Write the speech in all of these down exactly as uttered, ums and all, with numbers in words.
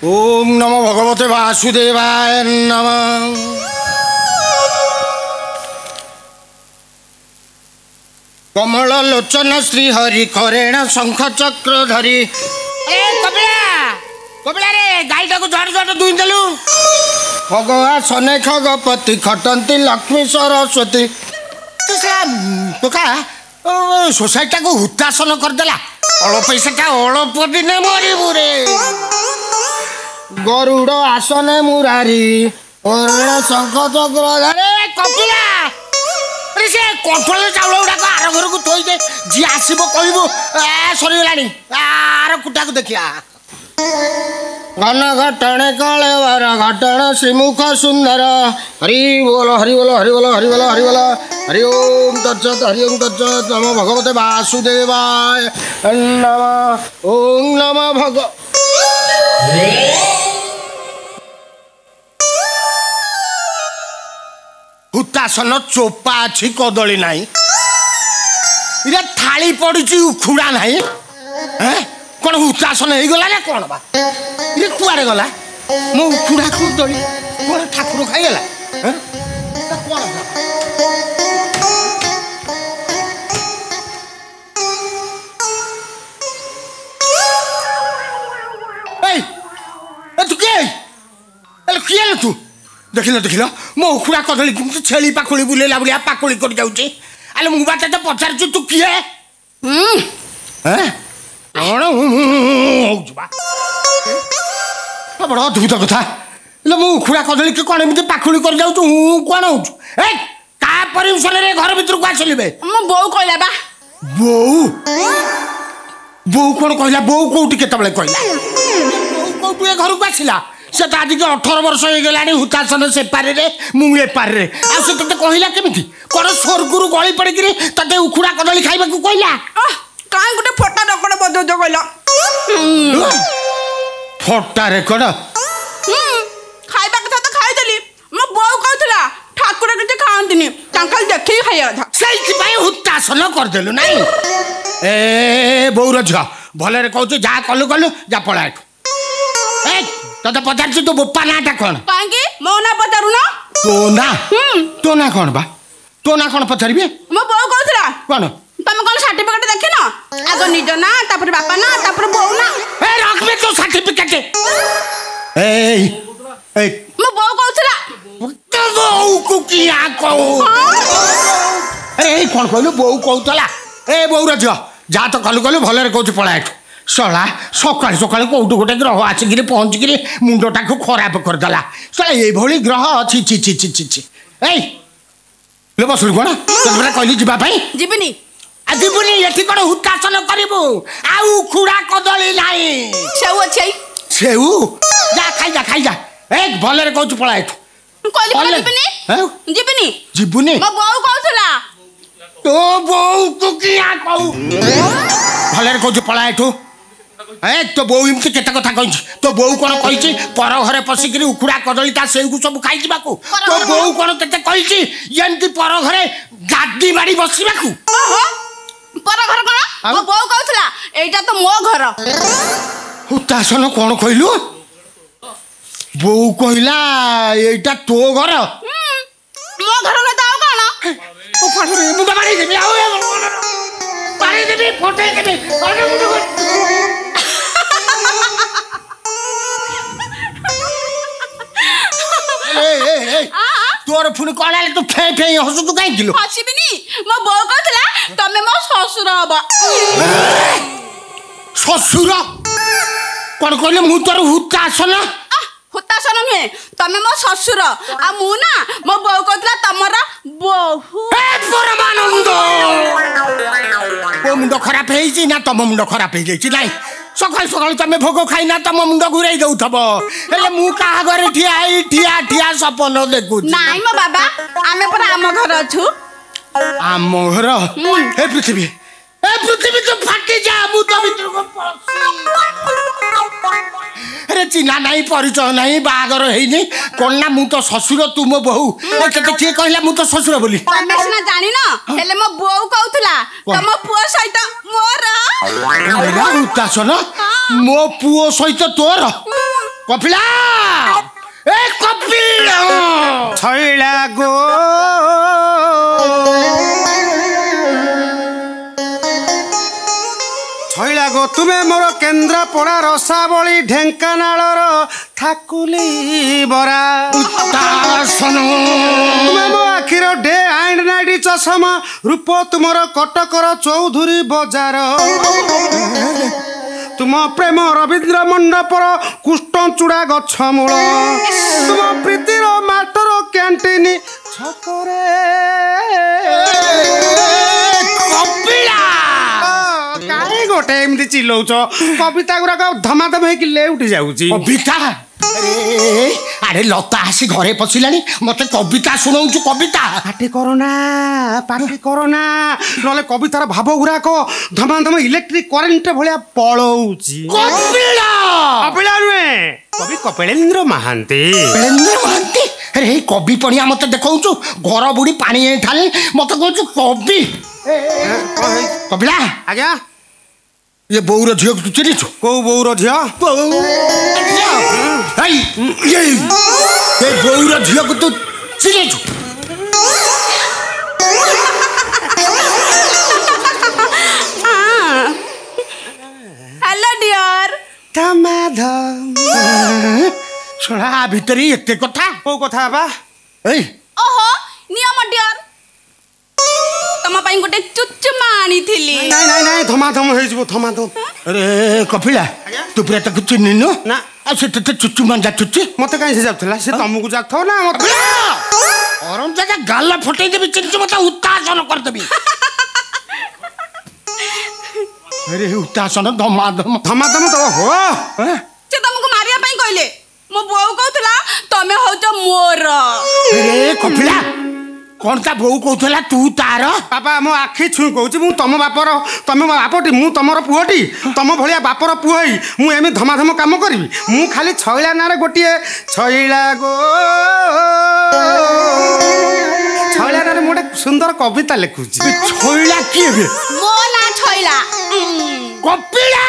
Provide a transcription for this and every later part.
ओम नमो भगवते वासुदेवाय नमः। कमल लोचन श्री हरि करेण शंख चक्र धरी। ए कपिला कपिला रे गाईटा को झड़ झड़ दुई देलु। भगवा सने खगपति खटंती लक्ष्मी सरस्वती। तो से टोका सोसाइटी को हुतासन करदेला। अल पैसा अल्प दिन मरबू रे। गरुड़ आसने मुरारी शंख चक्र धरे। कपिला अरे से कंट्रोल चाउल गुड़ाक आर घर को थोई दे। जी आसब कहबू सरीगलानी आर कुटा को देखिया। घन घटणे कलेवर घटण श्रीमुख सुंदर। हरि बोल हरि बोल हरि बोल हरि बोल हरि बोल हरि ओम तत्सत हरि ओम तत्सत। नमो भगवते वासुदेवाय नमः। ओम नमः भग हुतासन चोपा अच्छी कदली नाई। इरा थाली पड़ी उखुड़ा नाई। कौन हुतासन हो गला ना कौन बा ये कुआरे गला। मो उखुड़ा को दली कौन ठाकुर खाईगला। तू किए किए तू देखिल देखिल मो उखुड़ा कदली छेली पाखुड़ी बुलेला बुलिया पाकुड़ी कर जाऊँगी। आले मु बात तो पचार तू किए कौन बड़ अद्भुत कथा। मु उखुड़ा कदली की कौन एमती पाखुड़ी कर जाऊँ कौन हो परमिशन रे घर भीतर को आसलि बे। मो बो कहला बा। बो बो कौन कहला। बो कोठी केतबेले कहला। बो कोठी घर को आसिला से तो आज के अठर वर्ष हो गला हुतासन से पारे रे मु ए पारे आ से तते कहला केमिति कोन स्वर्गुरु गଳି पड़िकरी तते उखुड़ा कदली खाइबा को कहला। काई गुटे फोटा रकड़ बदो जो कहला। फोटा रेकड़ खाइबा कथा तो खाइ देली। मो बो कहथला ठाकुर के खांतिनी तांकल देखि खाइया था सही भाई हुतासन कर देलु नाही। ए बौर झ भले रे कहू जा कलु कलु जा पळा एठू। ए तते पचार तू बोपा नाटा कौन कांगी मो ना पचारु ना। तो ना तो ना कौन बा तो ना कौन पचारिबे। मो बो कहथला कौन तुम कौन सर्टिफिकेट देखे ना आगो निज ना तापर बापा ना तापर बो ना। ए रखबे तो सर्टिफिकेट। ए ए मो बो कहथला तो बो को किया कहू। अरे कौन कहलु बो कहतला। ए बौर झ जा तो कलु कलु भले रे कहू पळा एठू। सला सकाल सकाल कौटू गोटे ग्रह आसिक पहुँचिकी मुंडटा को खराब करदेला। सला ये ग्रह अच्छी छि छि छि छि छि। ए बस कौन तुम कहली जावाई जीवनी जीवनी ये कौन हुतासन करू आउ खुड़ा कदली नाई सेऊ अच्छे सेऊ जा खाई जा खाई जा। एक भले कहू पड़ा एठू जीवनी जीवनी मो बो कहथला तो बो को किया कहू भले कहू पड़ा एठू। ए तो बो इमती केते कथा कहि तो बो कोन कहि पर घरे पसिकरी उखुड़ा कदली ता सेउ को सब खाइ जिबाकू। तो बो कोन तेते कहि यंती पर घरे गादी बाड़ी बसिबाकू। ओहो पर घर कोन मो बो कहथला एटा तो मो घर। हुतासन कोन कहिलु बो कहिला एटा तो घर मो घर न ताओ कोन ओ फाड़े मुंडा मारी देबी आउ मारी देबी फोटे देबी अरे मुंडा तोर पुणी कौन आले तू फे फे हसु तू कहीं किलो हसीबिनी मो बो कहथला तमे मो ससुर हबा। ससुर कौन कहले मु तोर हुतासन हुतासन नुहे तमे मो ससुर आ मु ना मो बो कहथला तमरा बहु। ए परमानंद ओ मुंड खराब हेइची ना तम मुंड खराब हे जाईची नाही। सकाल सकाल तमे भोग खाई ना तम मुंड घुराई दउथबो हेले मु का घरे ठिया आई ठिया ठिया सपन देखु नाही मो बाबा आमे पर आम घर अछु। आम घर हे पृथ्वी ए पृथ्वी तो फाटी जा मु तो भीतर को अरे चिन्हा नहीं परिचय नहीं बागर हेनी कोन ना मु तो ससुर तू मो बहु ए तते के कहला मु तो ससुर बोली तमे सिना जानि न हेले मो बो कहथला तम पुओ सहित मोर उतासन मो पुओ सहित तोर କପିଳା ଏ କପିଳା ଛଇଲା ଗୋ ଛଇଲା ଗୋ ତୁମେ ମୋର କେନ୍ଦ୍ରାପଡ଼ା ରସାବଳୀ ଢେଙ୍କାନାଳର ଥାକୁଲି ବରା ତୁମେ ମୋ ଆଖିର ଡେ ଆଣ୍ଡ ନାଇଟ୍ ଚଷମା ରୂପ ତୁମର କଟକର ଚୌଧୁରୀ ବଜାର ତୁମ ପ୍ରେମ ରବୀନ୍ଦ୍ର ମଣ୍ଡପର କୃଷ୍ଣଚୂଡ଼ା ଗଛ ମୂଳ ତୁମ ପ୍ରୀତିର ମାଷ୍ଟର କ୍ୟାଣ୍ଟିନ ଛକରେ କାହିଁ ଗୋଟେ ଏମିତି ଚିଲଉଛ କବିତା ଗୁଡାକ ଧମାଧମ ହେଇକି ଲେଉଟି ଯାଉଛି କବିତା ଆରେ ଲତା ଆସି ଘରେ ପଶିଲାଣି ମତେ କବିତା ଶୁଣଉଛୁ କବିତା ପାଟି କରନା ପାଟି କରନା ନହେଲେ କବିତାର ଭାବ ଗୁଡାକ ଧମାଧମ ଇଲେକ୍ଟ୍ରିକ କରେଣ୍ଟ ଭଳିଆ ପଳଉଛି କପିଳା କପିଳା ନୁହେଁ କବି କପିଳେନ୍ଦ୍ର ମହାନ୍ତି କପିଳେନ୍ଦ୍ର ମହାନ୍ତି ଆରେ ଏଇ କବି ପଣିଆ ମତେ ଦେଖଉଛୁ ଘର ବୁଡି ପାଣି ଠାଲେ ମତେ କହୁଛୁ କବି କପିଳା ଆଜ୍ଞା ये बोउर झियो तू चिन्हिଛୁ କୋଉ ବୋଉର ଝିଅ ଏଇ ଏଇ ଏ ବୋଉର ଝିଅକୁ ତୁ ଚିନ୍ହିଛୁ हेलो डियर धमाधम ଶଳା ଭିତରେ ଏତେ କଥା କୋଉ କଥା ବା ଏଇ ओहो नियम डियर तम ପାଇଁ ଗୋଟେ ଚୁଚୁମା ଆଣିଥିଲି ନାଇଁ ନାଇଁ ନାଇଁ ଧମାଧମ ହେଇଯିବ ଧମାଧମ अरे कपिला तू पूरा तक चिन्हिनु ନା आ से तते चुचु मान जाचुची ମତେ କାହିଁ ସେ ଯାଉଥିଲା ସେ ତମକୁ ଯାଉଥିବ ନା ମତେ ଅରମ ଜାଗା ଗାଲ ଫଟେଇ ଦେବି ଚିନ୍ହିଛୁ ମତେ ଉତ୍ତାସନ କରିଦେବି अरे उतासन धमाधम ଧମାଧମ ତ ହୋ ସେ ତମକୁ ମାରିବା ପାଇଁ କହିଲେ ମୋ ବୋଉ କହୁଥିଲା ତମେ ହଉଛ ମୋର अरे कपिला कौन ता बोऊ कहला तू तार बापा मो आखि छुई कहूँ मु तुम बापर तुम मो बापटी मु तुमर पुअटी तुम भाया बापर पुह मु एम धमाधम काम करी मु खाली छईला ना गोटे छईला गो छईला ना गोटे सुंदर कविता लिखुची छईला किए बे मो ना छईला कपिला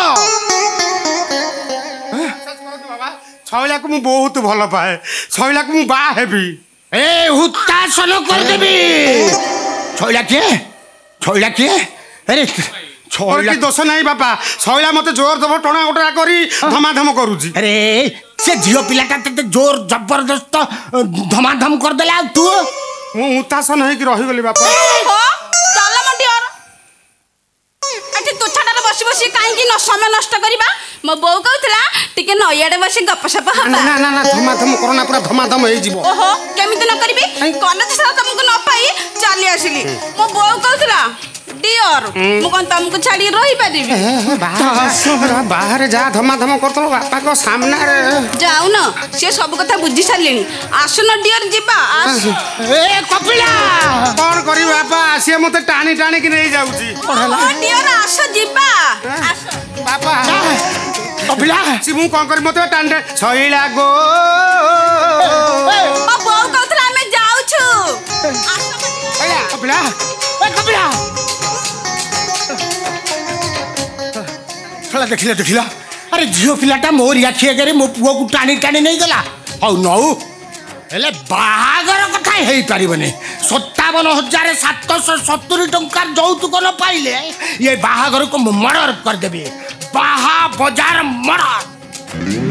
छईला को मु बहुत भल पाए छईला को मु बा हेबी ए हुत्तासन कर देबी छईला के छईला के अरे छईला दोष नहीं बापा छईला मते जोर दब टणा उटरा करी धमाधम करूची अरे से झियो पिलाटा तते जोर जबरदस्त धमाधम कर देला तू मु हुत्तासन है कि रही गली बापा हो चल म डियर अति तुछाटारे बसी बसी काहे कि न समय नष्ट करिबा मो बोऊ कहउतला टिके नयाडे बसी गपसप ना हबा ना ना धमाधम करना पूरा धमाधम हो जीवो ओहो केमिति न करबी कॉलेज सारा तुमको न पाई चली आसिली मो बोऊ कहउतला डियर मु कोन तुमको छाड़ी रही पारिबी बाहर जा धमाधम करतलो बापा को सामने रे जाऊ न से सब कथा बुझी सारलेनी आसु न डियर जीबा आस ए कपिला कौन करी बापा आसी मते टाणी टाणी कि नहीं जाउची ओ डियर आसो जीबा आसो बापा कपिला सी मु कोन करी मते टाणी छईला गो ओ बोऊ कहउतला हमें जाऊ छु आसो कपिला ए कपिला थोड़ा देखिला देखिला अरे झियो पिलाटा मोर आखि आगे मो पुओ को टाणी टाणी नहीं गला हौ नौ हेले बाहागर कथा हेई पारिबने सत्तावन हजार सात सौ सत्तरी टंकार जौतुक न पाइले ये बाहागर को मर्डर कर देबे बाहा बाजार मर्डर